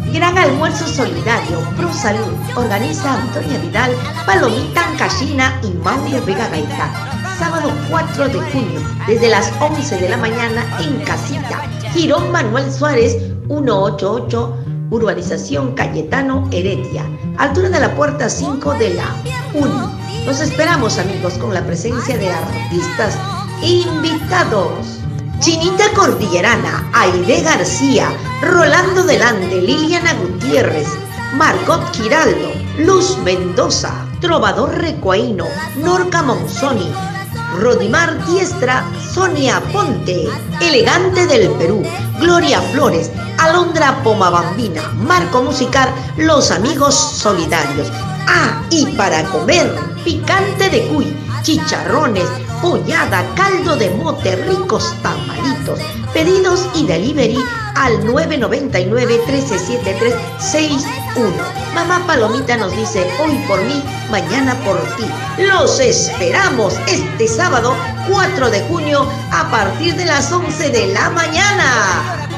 Gran almuerzo solidario, Pro Salud, organiza Antonia Vidal, Palomita Ancashina y Mauro Vega Gaitán. Sábado 4 de junio, desde las 11 de la mañana en Casita, Girón Manuel Suárez, 188, Urbanización Cayetano Heredia, altura de la puerta 5 de la UNI. Los esperamos, amigos, con la presencia de artistas invitados. Chinita Cordillerana, Aide García, Rolando Delande, Liliana Gutiérrez, Margot Giraldo, Luz Mendoza, Trovador Recuaíno, Norca Monzoni, Rodimar Diestra, Sonia Ponte, Elegante del Perú, Gloria Flores, Alondra Pomabambina, Marco Musical, Los Amigos Solidarios. Ah, y para comer, picante de cuy, chicharrones, pollada, caldo de mote, ricos tamalitos. Pedidos y delivery al 999-137361. Mamá Palomita nos dice, hoy por mí, mañana por ti. Los esperamos este sábado 4 de junio a partir de las 11 de la mañana.